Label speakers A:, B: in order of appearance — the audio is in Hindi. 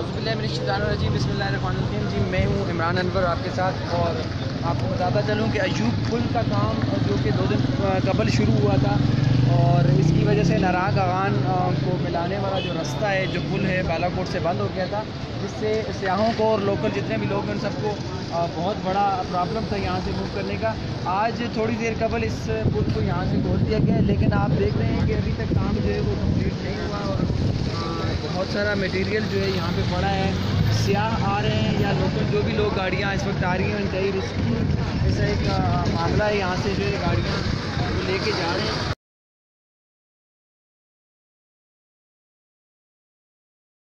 A: औज़ुबिल्लाहिमिनश्शैतानिर्रजीम बिस्मिल्लाहिर्रहमानिर्रहीम। जी मैं हूँ इमरान अनवर आपके साथ, और आपको बताता चलूँ कि अयूब पुल का काम जो कि 2 दिन कबल शुरू हुआ था, और इसकी वजह से नारान कागान को मिलाने वाला जो रास्ता है, जो पुल है, बालाकोट से बंद हो गया था, जिससे सयाहों को और लोकल जितने भी लोग हैं उन सबको बहुत बड़ा प्रॉब्लम था यहाँ से मूव करने का। आज थोड़ी देर कबल इस पुल को यहाँ से खोल दिया गया है, लेकिन आप देख रहे हैं कि अभी तक काम जो है वो कम्प्लीट नहीं हुआ, और बहुत सारा मटेरियल जो है यहाँ पे पड़ा है। सयाह आ रहे हैं या लोकल जो भी लोग गाड़ियाँ इस वक्त आ रही हैं, इंतहाई रिस्की ऐसा एक मामला है। यहाँ से जो है गाड़ियाँ लेके जा रहे हैं।